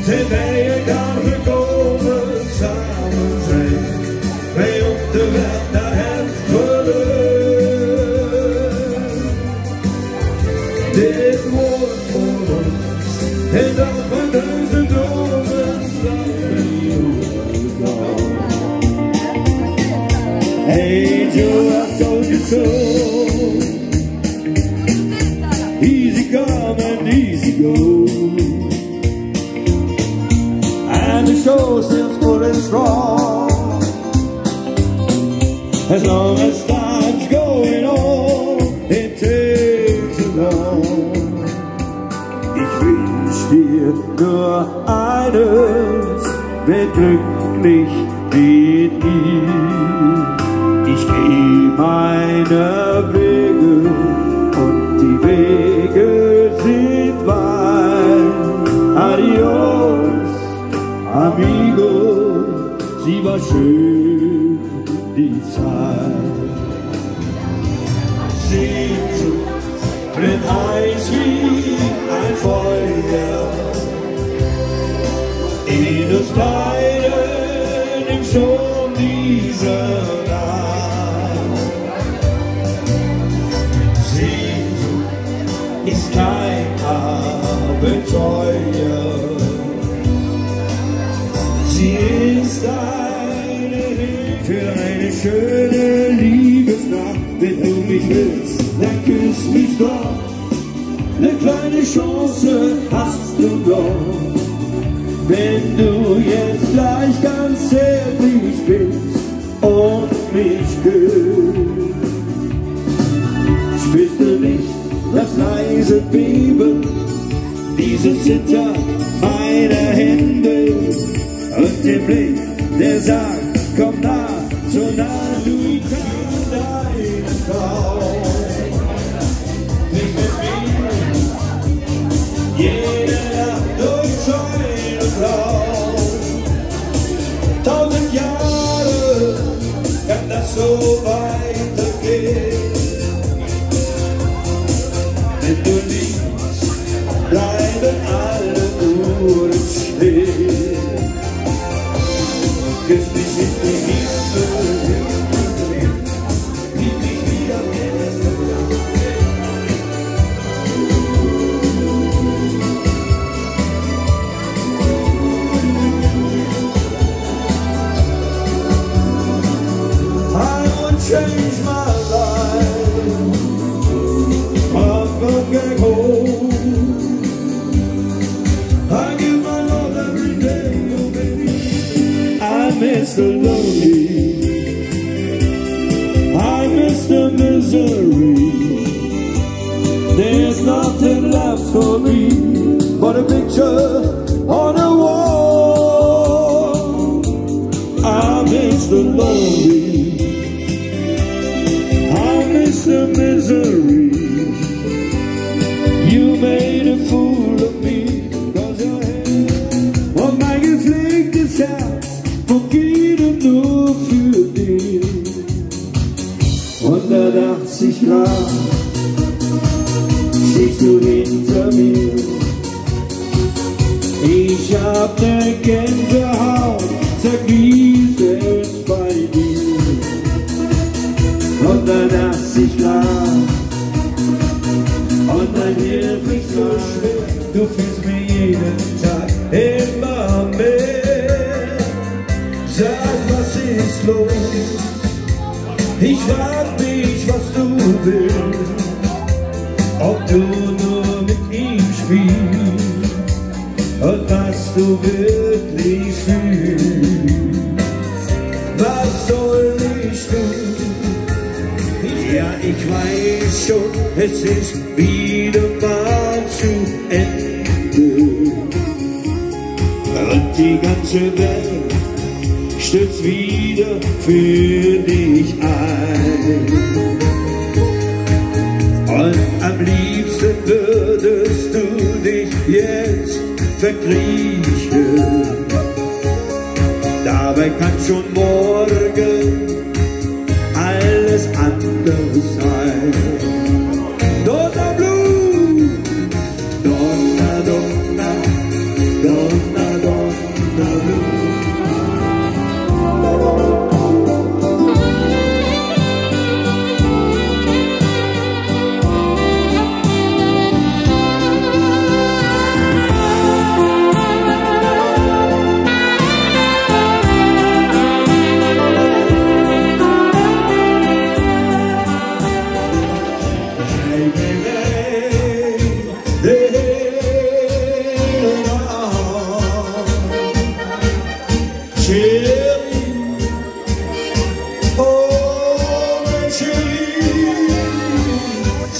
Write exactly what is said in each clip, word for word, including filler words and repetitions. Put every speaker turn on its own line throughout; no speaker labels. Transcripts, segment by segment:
Terwijl je kan gekomen samen zijn, wij op de weg naar het geluk. Dit wordt voor ons een dag van duizend dromen, Angel, I told you so. Easy come and easy go, and the show still full and strong. As long as time's going on, it takes so long. Ich wünsch dir nur eines, werd glücklich mit ihm. Ich geh meine Wege und die Wege sind weit. Adios, amigo, sie war schön, die Zeit. Sehnsucht brennt heiß wie ein Feuer in uns beiden im Schon dieser Nacht. Sehnsucht ist kein Abenteuer, sie ist eine Hilfe für eine schöne Liebesnacht. Wenn du mich willst, dann küss mich doch, eine kleine Chance hast du doch. Wenn du jetzt gleich ganz ehrlich bist und mich küsst, spürst du nicht das leise Beben, dieses Zittern meiner Hände und den Blick, der sagt, komm nah, so nah du kannst deinen Traum. Nicht mit mir, jede Nacht durch Säule und Blau. Tausend Jahre kann das so weitergehen. Wenn du liebst, bleiben alle Uhren stehen. Küss mich in die Liebe, lieb mich wieder mehr. I would change my life, I'm going home. I give my love every day, oh baby. I miss the lonely, I miss the misery. There's nothing left for me but a picture on a wall. I miss the lonely, I miss the misery. You made a fool of me, cause your head und mein gepflegtes Herz vergeben nur für dich. hundertachtzig Grad stehst du hinter mir. Ich hab ne Gänsehaut, zerfließt es bei dir. hundertachtzig Grad und dein Herz ist so schwer. Du fühlst mir jeden Tag immer mehr. Sag, was ist los? Ich frag mich, was du willst. Ob du nur mit ihm spielst und was du wirklich fühlst. Was soll ich tun? Ja, ich weiß schon, es ist wieder mal zu Ende. Und die ganze Welt stürzt wieder für dich ein. Und am liebsten würdest du dich jetzt verkriechen. Dabei kann schon morgen alles anders sein. Donna Blue, Donna, Donna, Donna,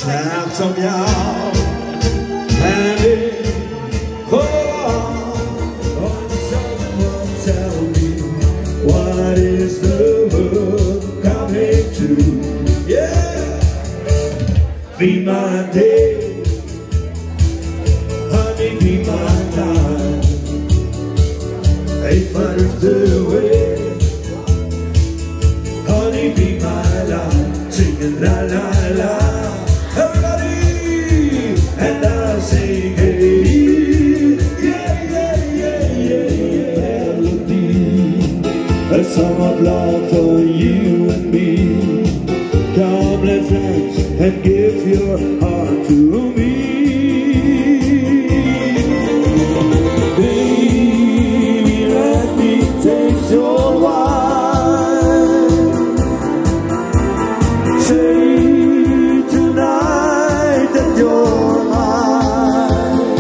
snap som jag and it oh, oh, someone tell me what is the world coming to? Yeah, be my day, honey, be my night. If I drift away, honey, be my life, singing la la la. Everybody, and I sing hey, yeah, yeah, yeah, yeah, yeah. Melody, a song of love for you and me. Come, let's dance and give your heart to me. Baby, let me taste your wine. Say tonight that you're mine.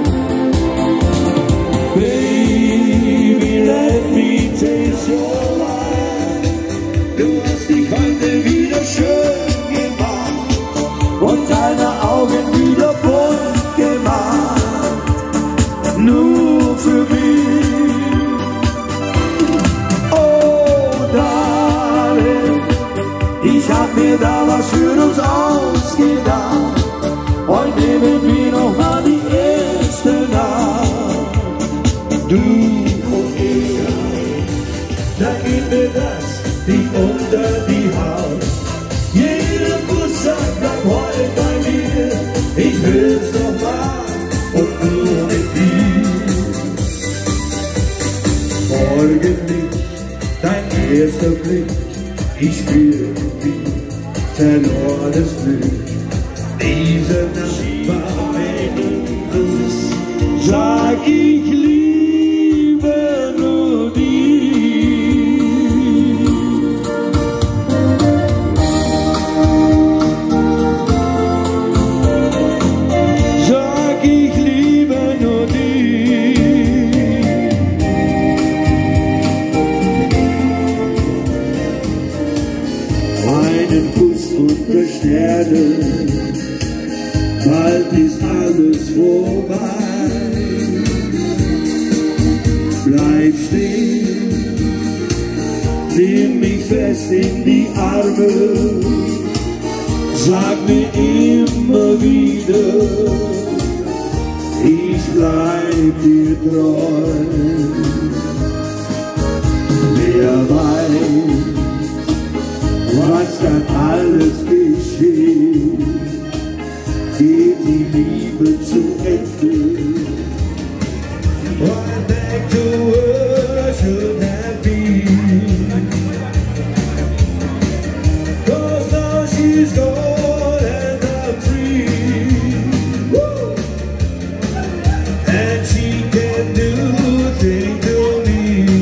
Baby, let me taste your wine. Du hast die Kante wieder schön gemacht und deine Augen wieder bunt gemacht, nur für mich. Oh, Darling, ich hab mir da was Schönes ausgedacht. Heute nehmen wir noch mal die erste Nacht. Du und ich, da geht mir das wie unter die Haut. Jeder Kuss sagt, bleib heute bei mir. Ich will's noch mal und nur mit dir. Morgenlicht, dein erster Blick, ich spür wie verlorenes Glück. Diese Nacht war endlos, sag ich liebe nur dich. Sag ich liebe nur dich. Einen Kuss unter Sternen, bald ist alles vorbei. Bleib stehen, nimm mich fest in die Arme, sag mir immer wieder, ich bleib dir treu. Wer weiß, was dann alles geschieht, geht die Liebe zu Ende. Right back to where I should have been. 'Cause now she's gone and I'm free. Woo! And she can do things to me.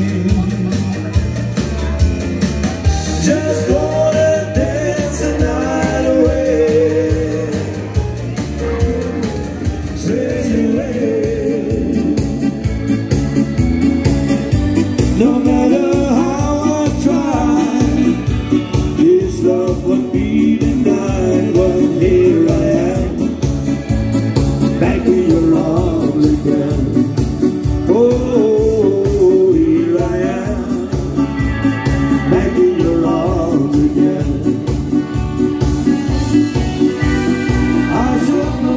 Just wanna dance the night away. No matter how I try, this love would be denied. But here I am, back in your arms again. Oh, here I am, back in your arms again. I should know.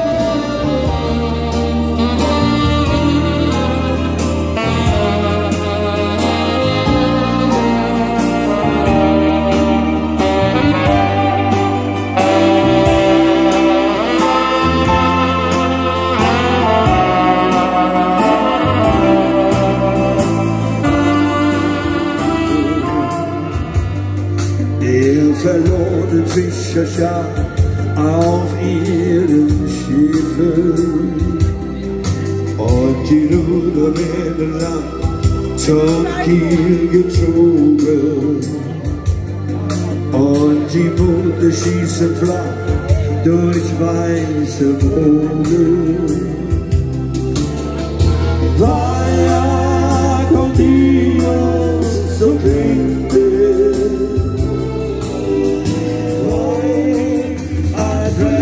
Der verlorenen Fischerschar auf ihren Schiffen und die Ruder werden lang zum Kiel gezogen und die Boote schießen flach durch weiße Wogen. Vaya con Dios, so klingt es. I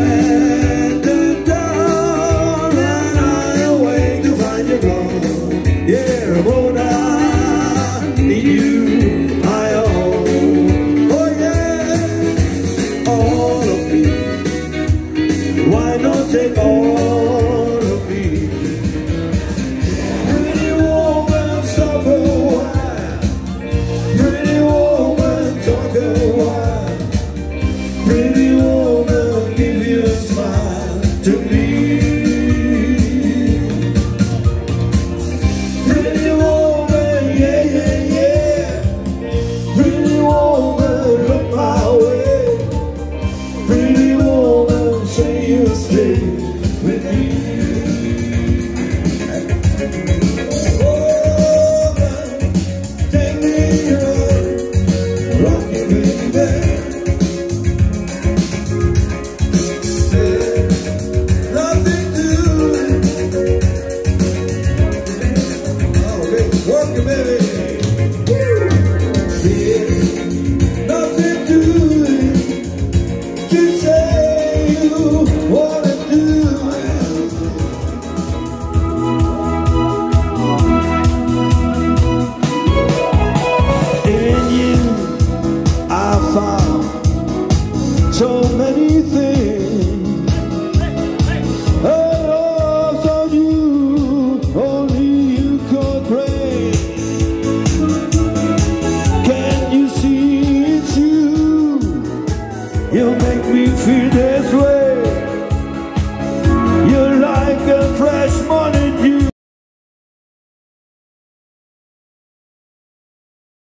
What